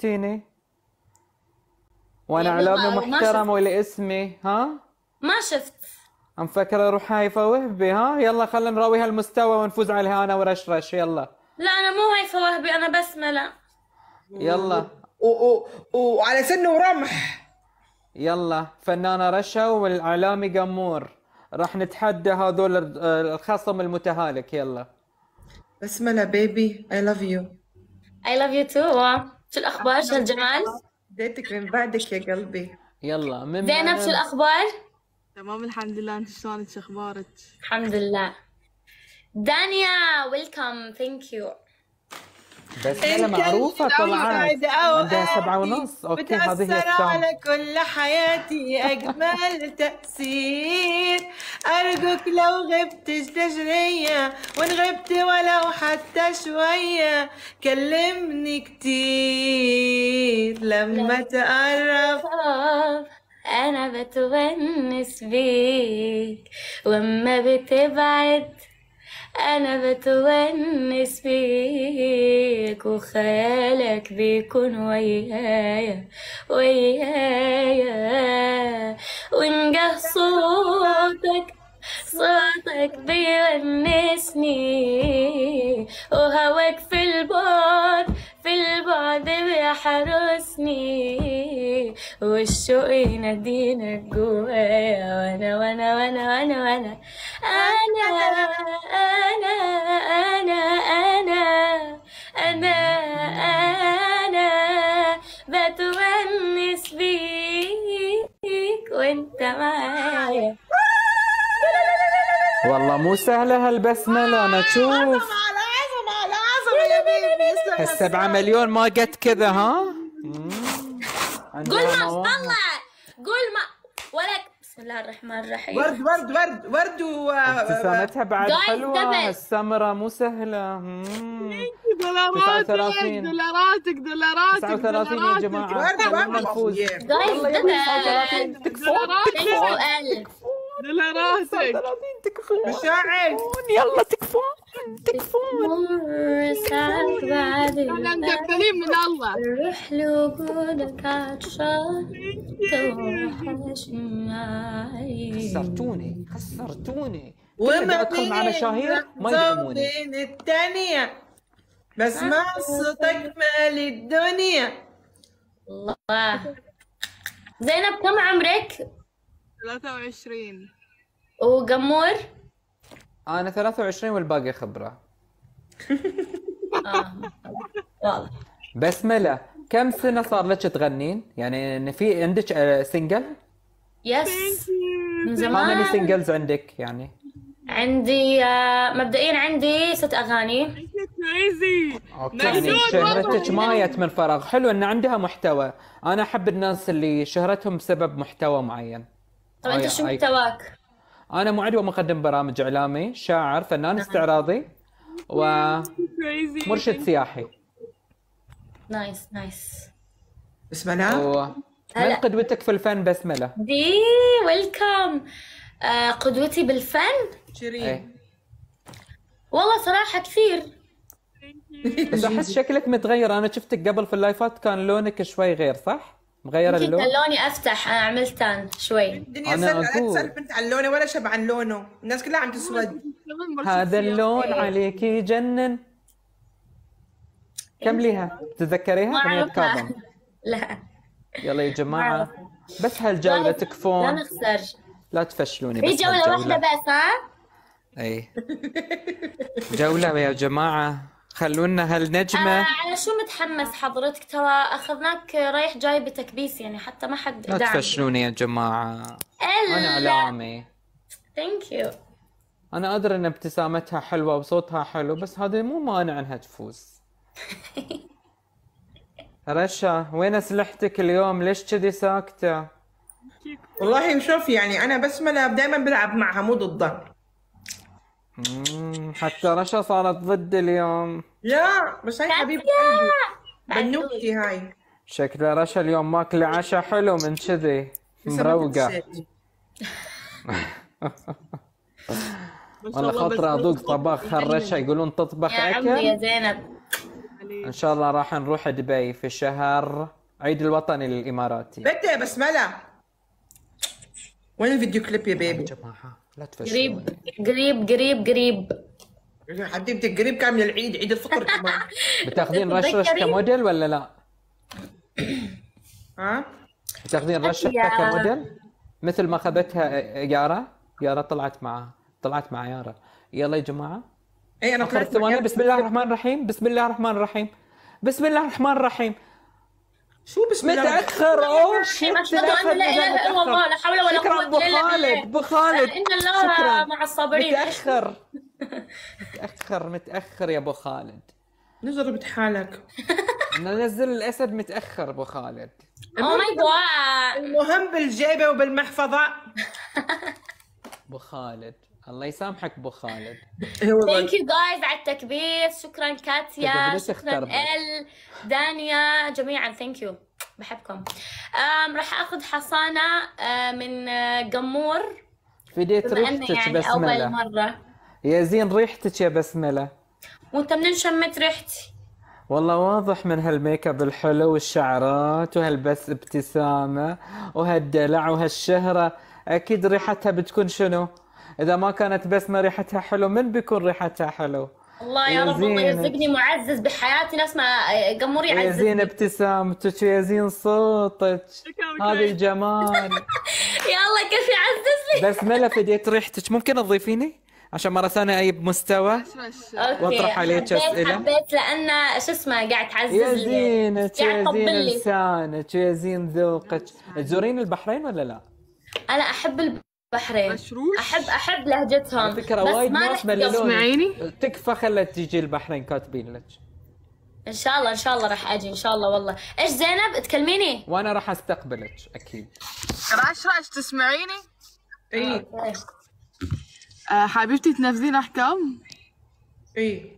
شفتيني وانا يا اعلامي بابا وما محترم شفت. ولاسمي ها؟ ما شفت. مفكرة اروح هايفة وهبي ها؟ يلا خلينا نراوي هالمستوى ونفوز عليها انا ورشرش. يلا لا انا مو هيفا وهبي، انا بسملة. يلا وعلى سن ورمح. يلا فنانة رشا والاعلامي قمور، راح نتحدى هذول الخصم المتهالك. يلا بسملة بيبي I love you. I love you too. شو الاخبار؟ شو هالجمال؟ بديتك من بعدك يا قلبي. يلا من زينب شو الاخبار؟ تمام الحمد لله، انت شلونك؟ شو اخبارك؟ الحمد لله. دانيا ويلكم، ثانك يو. بس انا معروفة طلعت عندها 7:30. اوكي هذه هي بتأثر الساعة. على كل حياتي أجمل تأثير. أرجوك لو غبت تجرية، وإن غبت ولو حتى شوية كلمني كتير لما تقرب. انا بتونس بيك، واما بتبعد انا بتونس بيك، وخيالك بيكون ويايا ويايا، ونجاه صوتك بيونسني، وهواك في البعد بيحرسني، والشوق ينادينا جوايا، وانا انا بتونس بيك وانت معايا. والله مو سهلة هالبسملة. انا اشوف عظمة يا بيبي. هال7 مليون ما قد كذا ها؟ قول ما شاء الله، قول ما ولك. بسم الله الرحمن الرحيم. ورد ورد ورد ورد ابتسامتها بعد Guys, حلوة. double. السمرة مو سهلة. دولاراتك 39. دولاراتك دولاراتك 39 يا جماعة. ورد خلونا نفوز. ورد. جايز والله يا دبل. 39 تكفون. ألف. دولاراتك 39 تكفون. مشاعر. يلا تكفون تكفون. ساعات بعد احنا مدبلين من الله. روح لوجودك عطشان توحشني معي. خسرتوني. وما ادخل مع مشاهير ما يدعموني. بين التانية بسمع صوتك مال الدنيا. الله. زينب كم عمرك؟ 23. وقمور؟ انا 23 والباقي خبرة. واضح. بسملة كم سنة صار لك تغنين؟ يعني ان في عندك سنجل؟ يس من ما زمان. ماني سنجلز عندك يعني؟ عندي مبدئيا عندي 6 أغاني. كريزي. اوكي يعني شهرتك ما جت من فراغ. حلو ان عندها محتوى. انا احب الناس اللي شهرتهم بسبب محتوى معين. طب أنت شو محتواك؟ انا معد ومقدم برامج اعلامي، شاعر، فنان استعراضي، ومرشد سياحي. نايس نايس. بسم الله. من قدوتك في الفن بسملة؟ دي ويلكم. قدوتي بالفن؟ شيرين. ايه والله صراحة كثير. بس احس شكلك متغير. انا شفتك قبل في اللايفات كان لونك شوي غير، صح؟ مغير يمكن اللون؟ كان لوني أفتح، أنا عملت تان شوي. الدنيا أنا سهلة، لا أقول. تسأل بنت عن لونه ولا شب عن لونه، الناس كلها عم تسود. هذا اللون عليك يجنن. كم ليها؟ تتذكريها؟ ما أغنية أعرفها. كاظم. لا يلا يا جماعة أعرفها. بس هالجولة لا تكفون. نخسر. لا تفشلوني في بس جولة هالجولة. واحدة بس ها؟ اي جولة يا جماعة. خلونا هالنجمة. على شو متحمس حضرتك؟ ترى أخذناك رايح جاي بتكبيس يعني، حتى ما حد لا دعم. تفشلوني يا جماعة. أنا إعلامي. ثانك يو. أنا أدري إن ابتسامتها حلوة وصوتها حلو، بس هذا مو مانع إنها تفوز. رشا وين أسلحتك اليوم؟ ليش كذي ساكتة؟ والله شوف يعني أنا بسملة دائما بلعب معها مو ضدها. حتى رشا صارت ضد اليوم. لا بس هاي حبيبة قلبي بنوتي هاي. شكل رشا اليوم ماكلة عشاء حلو من كذي مروقة. والله خاطري أذوق طبخ هالرشا. يقولون تطبخ يا عمي يا أكل. زينب. ان شاء الله راح نروح دبي في شهر عيد الوطني الاماراتي. متى بسملة؟ وين الفيديو كليب يا يا بيبي؟ جماعه لا تفشلوني. قريب قريب قريب قريب. يا حبيبتي قريب كان من العيد، عيد الفطر كمان. بتاخذين رشرش تتذكري؟ كموديل ولا لا؟ ها؟ بتاخذين رشرشة يا- كموديل مثل ما اخذتها يارا؟ يارا طلعت مع يارا. يلا يا جماعه اي انا اخر طلعت ثواني. مع- بسم الله الرحمن الرحيم. بسم الله الرحمن الرحيم. بسم الله الرحمن الرحيم. شو بسم الله؟ متاخر. اوه شيت. أشهد أن لا إله إلا الله لا حول ولا شكرا قوة ابو إلا بالله. خالد. ابو خالد إن الله شكرا. مع الصابرين. متاخر يا ابو خالد. نزربت حالك. ننزل الاسد متاخر ابو خالد. أوه ماي جاد. المهم بالجيبة وبالمحفظة. ابو خالد الله يسامحك ابو خالد. ثانك يو جايز على التكبيس. شكرا كاتيا، تقدري شكرا تختار. دانيا، جميعا ثانك يو، بحبكم. راح اخذ حصانه من قمور فديت بما انه ريحتك يعني اول بسمله. مره. يا زين ريحتك يا بسمله. وانت منين شميت ريحتي؟ والله واضح من هالميك اب الحلو والشعرات وهالبس ابتسامه وهالدلع وهالشهره. اكيد ريحتها بتكون شنو؟ اذا ما كانت بسمه ريحتها حلو، من بيكون ريحتها حلو؟ الله يا يا رب الله زينة. يرزقني معزز بحياتي ناس ما قمور يا زين يعززني. ابتسامتك ويا زين صوتك. شكراً. هذا الجمال. يا الله كيف يعزز لي. بسمله فديت ريحتك. ممكن تضيفيني عشان مرة ثانية أجيب مستوى اوكي واطرح عليك أسئلة؟ حبيت لان شو اسمه قاعد تعزز يا لي. زينك قاعد يا تطبل زين لي. لسانك يا زين ذوقك. تزورين البحرين ولا لا؟ انا احب البحرين، مشروش. احب لهجتهم على فكرة بس وايد ما ناس رحت مللوني. تسمعيني؟ تكفى خلت تيجي البحرين كاتبين لك. ان شاء الله ان شاء الله راح اجي ان شاء الله. والله ايش زينب تكلميني؟ وأنا راح أستقبلك أكيد. رشرش تسمعيني؟ اي حبيبتي تنفذين احكام؟ اي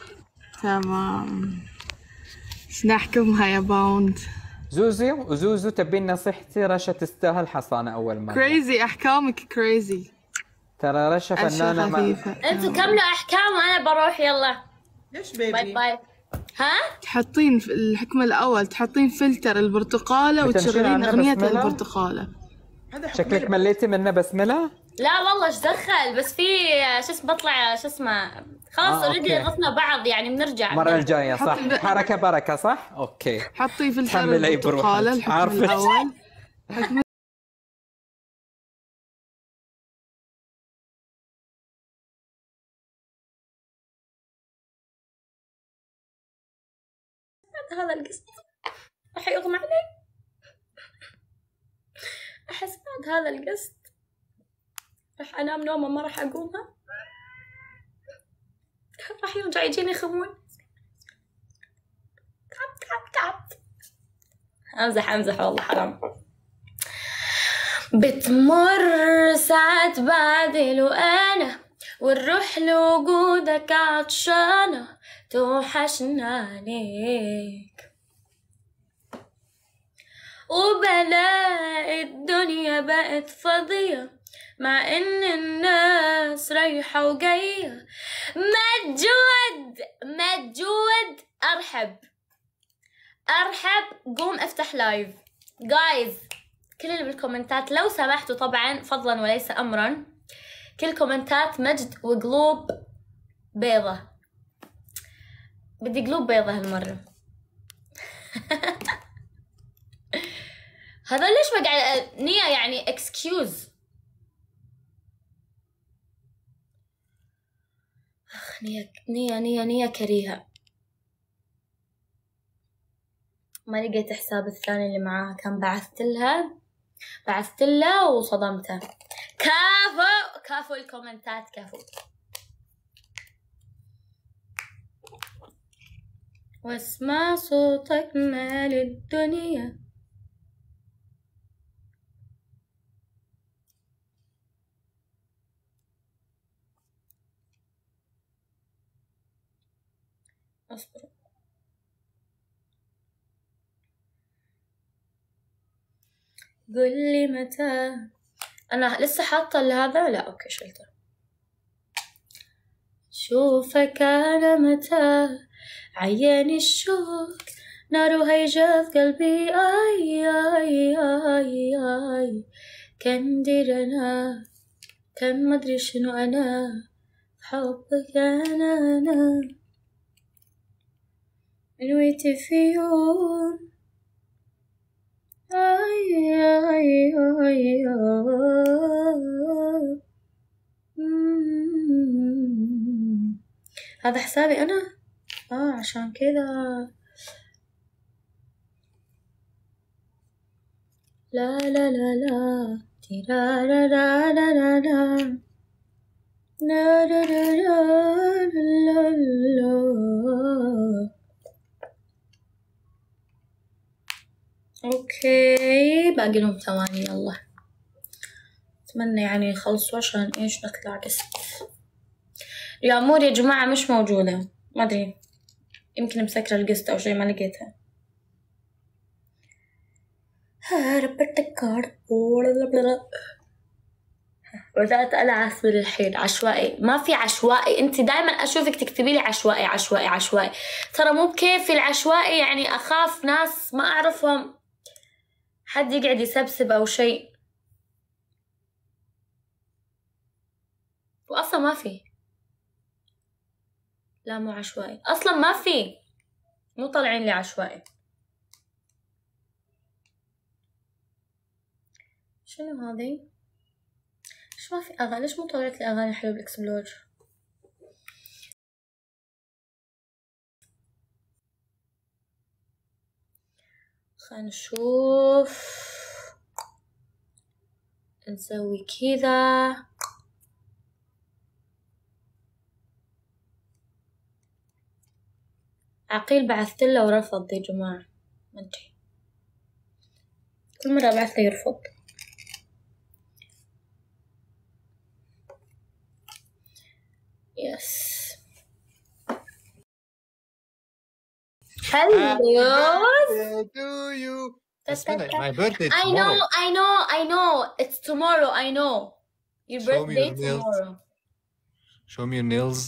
تمام. ايش نحكمها يا باوند؟ زوزو تبين نصيحتي. رشا تستاهل حصانة أول مرة. كريزي، احكامك كريزي. ترى رشا فنانة. اشياء خفيفة. انتوا كملوا احكام وانا بروح. يلا ليش باي بيبي؟ باي. ها تحطين في الحكم الأول تحطين فلتر البرتقالة بتمشين وتشغلين عنها أغنية بسملة؟ البرتقالة. هذا حكم شكلك مليتي منه بسملة؟ لا والله ايش دخل، بس في شو اسمه بطلع شو اسمه خلاص اوريدي أوكي. عرفنا بعض يعني بنرجع. المرة الجاية صح؟ حطي- حركة بركة صح؟ أوكي. حطي فلتر تحملي البرتقالة بروحك. الحكم عارفة. الأول. الحكم هذا القسط راح يغمى علي. احس بعد هذا القسط راح انام نومه ما راح اقومها. راح يرجع يجيني خمول. تعبت. امزح والله حرام. بتمر ساعات بعدل وانا والروح لوجودك عطشانة توحشنا عليك. وبلاقي الدنيا بقت فاضية مع ان الناس رايحة وجاية. مجود ارحب قوم افتح لايف. جايز كل اللي بالكومنتات لو سمحتوا طبعا فضلا وليس امرا كل كومنتات مجد وقلوب بيضة. بدي قلوب بيضة هالمرة. هذا ليش ما قاعد نية يعني اكسكيوز. اخ نية كريهة. ما لقيت حساب الثاني اللي معاها كان بعثت لها وصدمته. كافو الكومنتات كافو. واسمع صوتك مال الدنيا. اصبر قل لي متى. انا لسه حاطه هذا. لا اوكي شلته. شوفك انا متى عياني الشوق ناره هيجا في قلبي. آي آي آي آي كان دير أنا كان مدري شنو أنا حبك أنا نويتي في يوم. آي آي آي هذا حسابي أنا. عشان كذا. لا لا لا لا لا لا لا لا لا لا لا لا لا لا لا. اوكي باقي لهم ثواني. يلا اتمنى يعني يخلصوا عشان ايش نطلع قسط. يا امور يا جماعة مش موجودة، ما ادري يمكن مسكرة القسط او شي ما لقيتها. ربطت الكارد بدأت ألعث من الحين. عشوائي، ما في عشوائي. انت دايما اشوفك تكتبي لي عشوائي عشوائي عشوائي، ترى مو بكيفي العشوائي. يعني اخاف ناس ما اعرفهم حد يقعد يسبسب او شيء، واصلا ما في. لا مو عشوائي اصلا، ما في، مو طالعين لي عشوائي. شنو هذي؟ ليش ما في اغاني؟ ليش مو طلعت لي اغاني حلوه بالاكسبلور؟ خلينا نشوف. نسوي كذا. عقيل بعثت له ورفض يا جماعة، ما ادري كل مرة ابعث له يرفض. يس. Hello. To you. My birthday tomorrow. I know. It's tomorrow. I know. Your Show me birthday your nails. tomorrow. Show me your nails.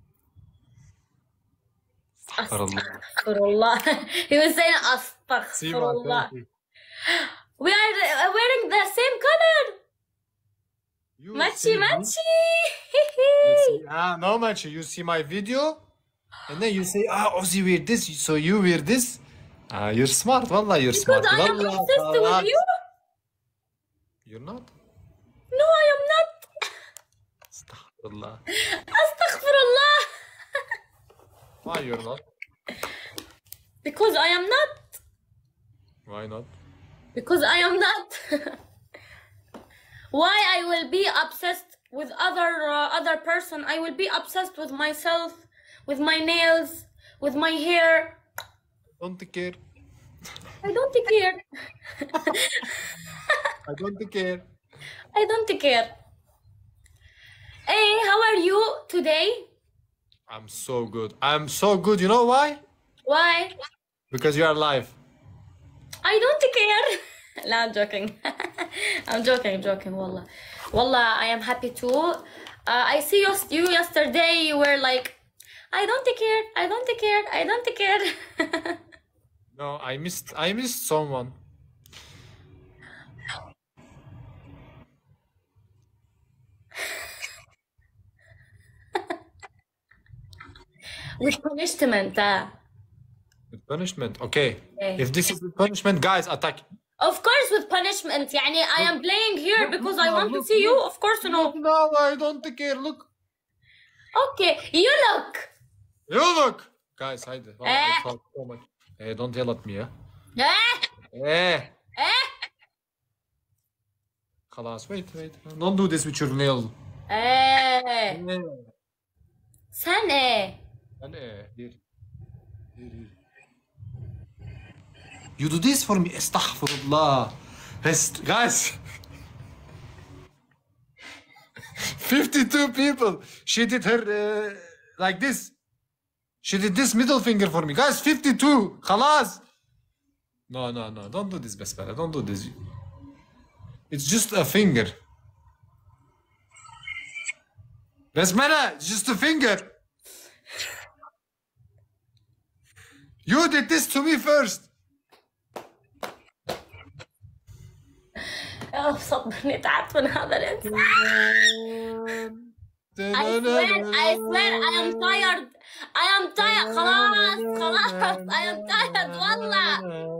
Astaghfirullah. He was saying See astaghfirullah. my We are wearing the same color. You Matchy see me? matchy. No matchy. You see my video, and then you say, Ozzy wear this, so you wear this. You're smart. Wallah, you're Because smart. I am Wallah, obsessed with khalas. you. You're not. No, I am not. Astaghfirullah. Astaghfirullah. Why you're not? Because I am not. Why not? Because I am not. Why I will be obsessed with other person? I will be obsessed with myself, with my nails, with my hair. Don't care. I don't care. I don't care. I don't care. Hey, how are you today? I'm so good. I'm so good. You know why? Why? Because you are alive. I don't care. No, I'm joking. I'm joking. Wallah, I am happy too. I see you yesterday. You were like, I don't care. No, I missed someone. With punishment. With punishment, okay. Okay. If this is with punishment, guys, attack. Of course with punishment. يعني I am playing here because I want to see you. Of course no. No, I don't care. Look. Okay, you look. You look. Guys, hide. Oh, I Eh. talk so much. Hey, don't yell at me, yeah? Eh? Eh. Khalas, wait. Don't do this with your nail. Eh. Sen Here. You do this for me. Astaghfirullah. Guys. 52 people. She did her like this. She did this middle finger for me. Guys, 52. Khalas. No. Don't do this, Basmala. Don't do this. It's just a finger. Basmala, it's just a finger. You did this to me first. صدقني تعبت من هذا الإنسان. I swear I am tired. I am tired. خلاص I am tired والله.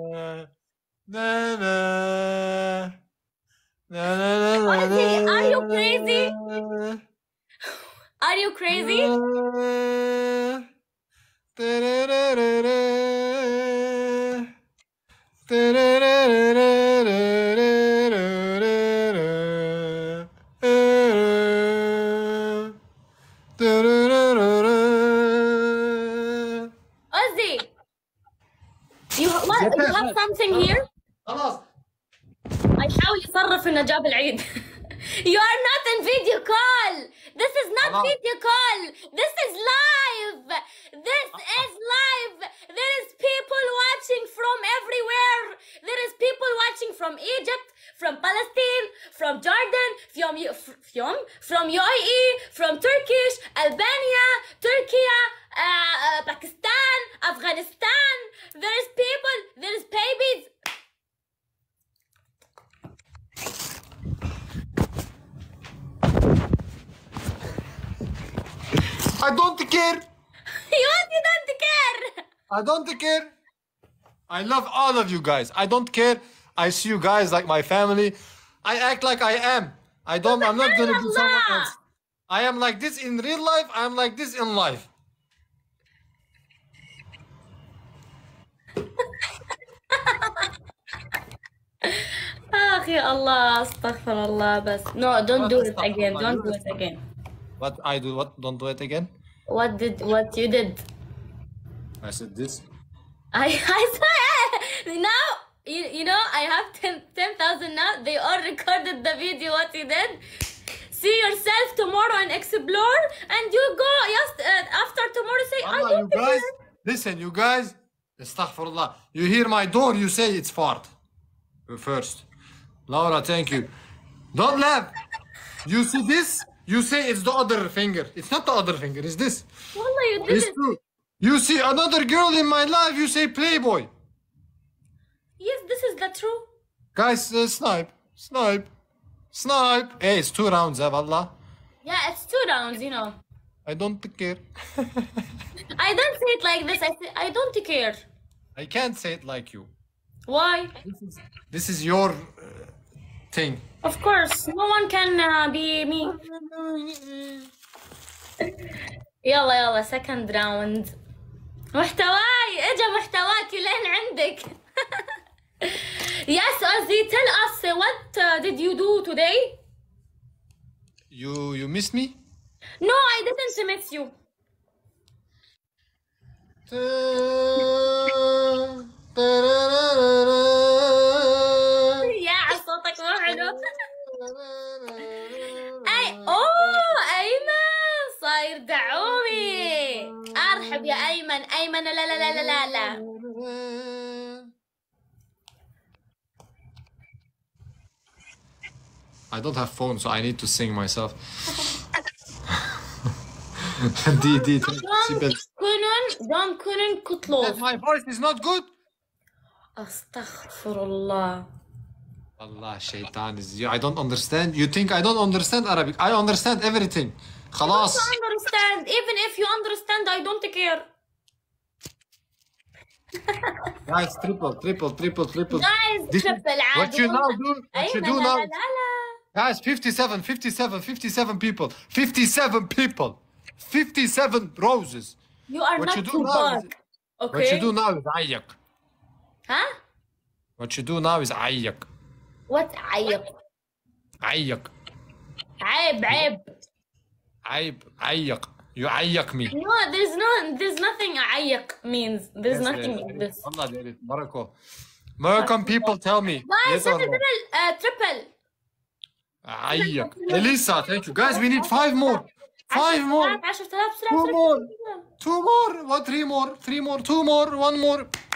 Are you crazy? Are you crazy? Ozzy, you have something here? خلاص. يحاول يصرف انه جاب العيد. You are not in video call. This is not video call. This is live. This is live. There is people watching from everywhere. There is people watching from Egypt, from Palestine, from Jordan, from UAE, from Turkish, Albania, Turkey, Pakistan, Afghanistan. There is people. There is babies. I don't care. You don't care. I don't care. I love all of you guys. I don't care. I see you guys like my family. I act like I am. I'm not gonna be someone else. I am like this in real life. I am like this in life. يا الله استغفر الله بس. No, don't do it again. Don't do it again. What I do? What? Don't do it again. What you did? I said this. I swear. Now you know I have 10,000 now. They all recorded the video what you did. See yourself tomorrow and explore, and you go just after tomorrow say I don't you guys, listen, you guys. Astaghfirullah. You hear my door, you say it's fart. First. Laura, thank you. Don't laugh. You see this? You say it's the other finger. It's not the other finger, it's this. Wallah, you did It's it. true. You see another girl in my life, you say Playboy. Yes, this is the true. Guys, snipe. Hey, it's 2 rounds, wallah. Yeah, it's 2 rounds, you know. I don't care. I don't say it like this. I say I don't care. I can't say it like you. Why? This is your thing. Of course, no one can be me. يلا second round. محتواي اجا محتواك لين عندك. Yes, Ozzy, tell us what did you do today? You miss me? No, I didn't miss you. يا صوتك مو حلو. أيمن صاير دعومي. أرحب يا أيمن لا. I don't have phone, so I need to sing myself. دي دون كونن كتلوف. My voice is not good. أستغفر الله. Allah, shaitan is you. I don't understand. You think I don't understand Arabic? I understand everything. خلاص. I don't understand. Even if you understand, I don't care. Guys, triple. Guys, triple عادي. What you now do? What you do now? لا. Guys, 57 people. 57 people. 57 roses. You are What not you do too now is- big. Okay. What you do now is عيق. ها؟ What you do now is عيق. What عيب؟ عيق. عيب. عيق. You عيق me. No, there's nothing عيق means. There's nothing like this. Allah, there is. Morocco. Moroccan people tell me. Guys, yes or no? triple. عيق. Elisa, thank you. Guys, we need 5 more. 5 more. 10,000 2 more. 2 more. What? 3 more. 3 more. 2 more. 1 more.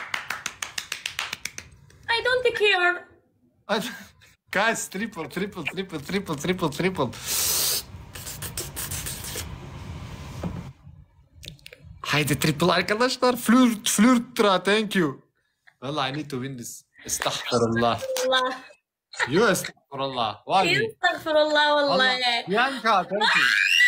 I don't care. Guys, triple. Haydi triple arkadaşlar. Flirtra. Thank you. Vallahi I need to win this. Estağfurullah. الله You estağfurullah. Vallahi. استغفر الله والله. Bianca, thank you.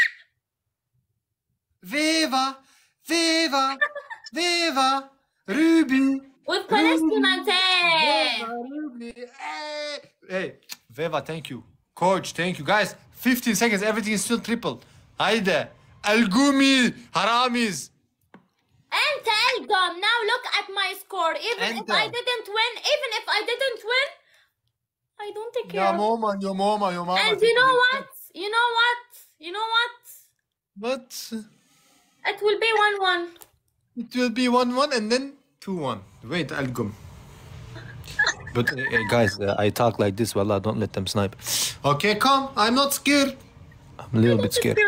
Viva. Viva. Viva. Ruby. With punishment. Ruby. Hey. Viva, thank you. Coach, thank you. Guys, 15 seconds. Everything is still triple. Haydi. Algumi. Haramis. أنت ألقم. Now look at my score. Even if I didn't win, I don't take care. Your mama. And you know what? But It will be 1-1. it will be 1-1 and then 2-1. Wait, Algum. But guys, I talk like this. Wallah, don't let them snipe. Okay, come. I'm not scared. I'm a little bit scared.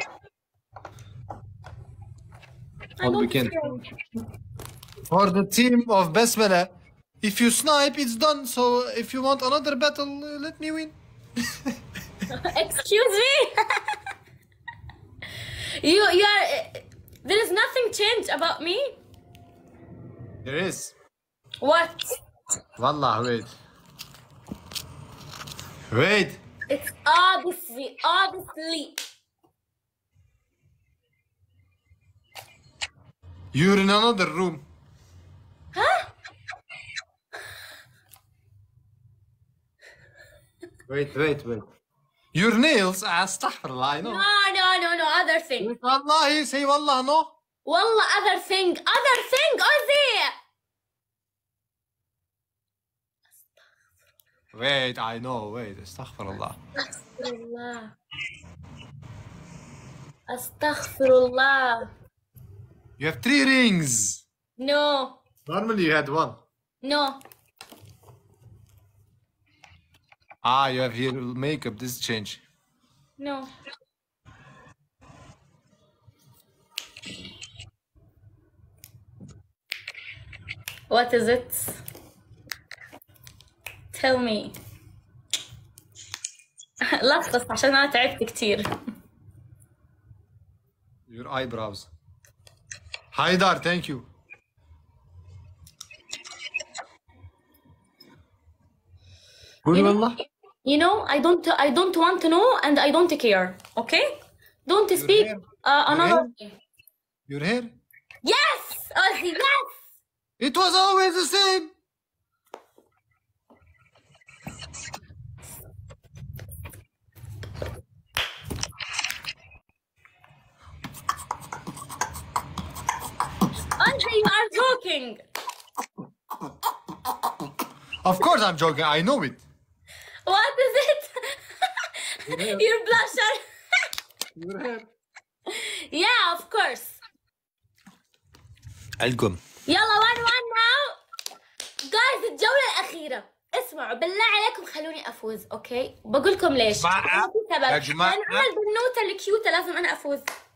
What we can. For the team of Besmele, if you snipe, it's done. So if you want another battle, let me win. Excuse me. you are. There is nothing changed about me. There is. What? Wallah, wait. It's obviously. You're in another room. Huh? Wait. Your nails, astaghfirullah, I know. No, other thing. Wallahi, say wallah, no. Wallah, other thing, Ozzy. Wait, I know, wait, astaghfirullah. Astaghfirullah. You have 3 rings. No. Normally you had 1. No. You have here makeup, this change. No. What is it? Tell me. لخص عشان أنا تعبت كتير. Your eyebrows. Haidar, thank you. You know, I don't want to know and I don't care. Okay? Don't speak hair. another. Your hair? Yes, Ozzy, yes. It was always the same. Ozzy, you are joking. Of course I'm joking, I know it. What is it? Your blusher. Your hair. Yeah, of course. Algum. يلا 1-1 now. Guys, الجولة الأخيرة. اسمعوا بالله عليكم خلوني أفوز، أوكي؟ بقول لكم ليش. جماعة. في سبب. يا جماعة. لأن أنا البنوتة الكيوتة لازم أنا أفوز.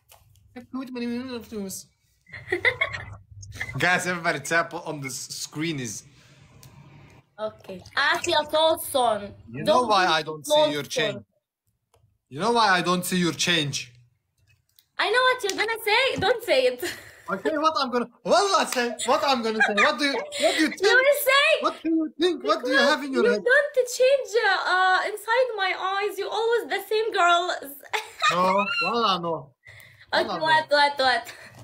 Guys, everybody tap on the screen is. Okay. آسيا توصن. You know why I don't see your change? You know why I don't see your change? I know what you're gonna say. Don't say it. Okay, what I'm gonna. Wallah, say what I'm gonna say. What do you think? You will say. What do you think? What do you have in your You head? don't change inside my eyes. You always the same girl. No, wallah, no. Okay, Wallah, what?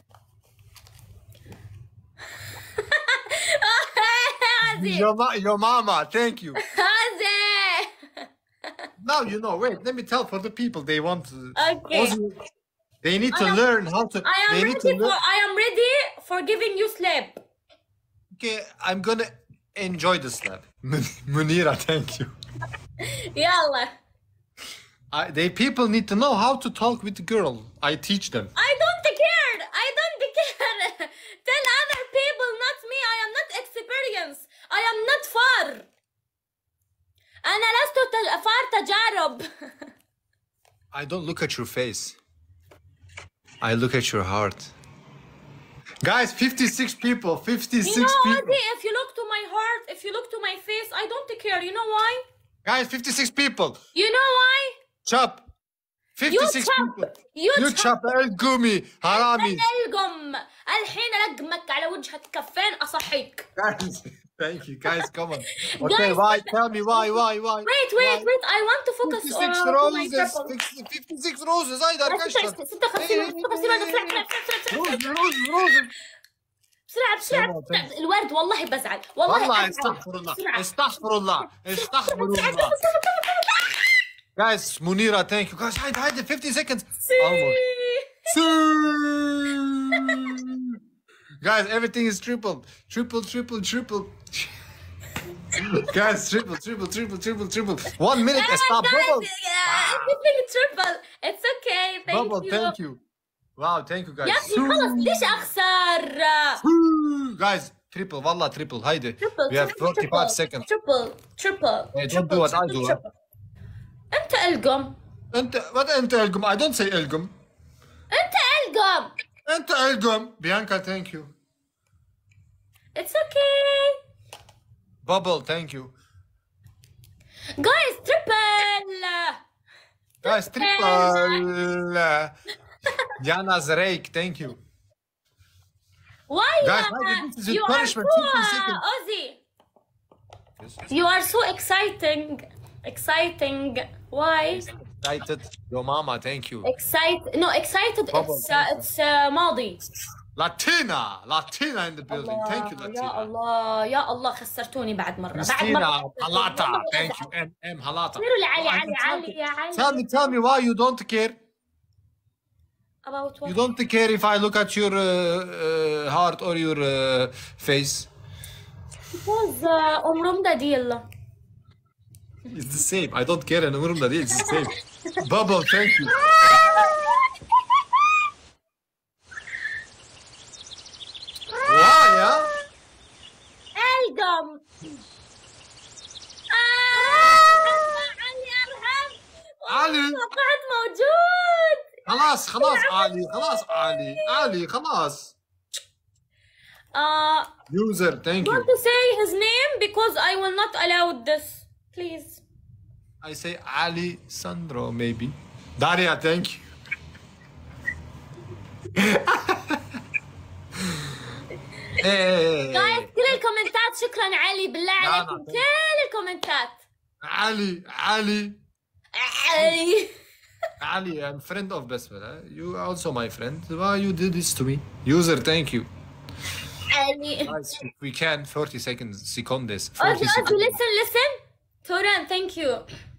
Ozzy. Your mama, thank you. Ozzy. Now you know. Wait, let me tell for the people they want. Okay. They need to learn how to. I am ready for giving you sleep. Okay, I'm gonna enjoy the slap. Munira, thank you. Yalla. People need to know how to talk with the girl. I teach them. I don't care. Tell other people, not me. I am not experienced. I am not far. أنا لست فار تجارب. I don't look at your face. I look at your heart. Guys, 56 people. 56 You know, people. Ozzy, if you look to my heart, if you look to my face, I don't care. You know why? Guys, 56 people. You know why? Chop. 56 people. يوتشاب القومي حرامي. القم الحين القمك على وجهك كفين اصحيك. Guys, thank you guys. Come on. Okay, why? Tell me why? Wait, I want to focus 56 on my roses. purple. 56 roses. هيدا arkadaşlar. 56 روز. بسرعة الورد والله بزعل والله استغفر الله. Guys, Munira, thank you. Guys, هيدا 50 seconds. Almost. Guys, everything is triple. Guys, triple. 1 minute, stop. Bubble. triple. It's okay. Bubble, thank you. Wow, thank you guys. يا أخي خلص ليش أخسر؟ Guys, triple, والله triple. هيدا. We have 45 seconds. Triple. Hey, don't do what I do. أنت ألقم. أنت ألقم. I don't say ألقم. أنت ألقم. Bianca, thank you. It's okay. Bubble, thank you. Guys, triple. Diana Zreik, thank you. Why? Guys, this is you a punishment. are 50 so, seconds. Ozzy. You are so exciting. Why? Excited. Your mama, thank you. Excited. Bubble, It's ماضي. Latina in the building. Thank you, Latina. يا الله خسرتوني بعد مرة. Christina, Halata, thank you. M Halata. سيروا لعلي يا علي. Tell me why you don't care. About what? You don't care if I look at your heart or your face. Because umurumda değil. It's the same. I don't care and umurumda değil. It's the same. Bubble, thank you. Why, yeah? القم. علي. توقعت موجود. خلاص علي خلاص. User, thank Want you. to say his name because I will not allow this. Please. I say Ali Sandro, maybe. Daria, thank you. Hey. Guys, كل الكومنتات شكرا علي بالله عليكم كل الكومنتات. Ali, I'm friend of Besmela. You are also my friend. Why you did this to me? User, thank you. علي. Guys, if we can, 40 seconds. Secondes. 40 Ozzy, seconds. listen. Turan, thank you.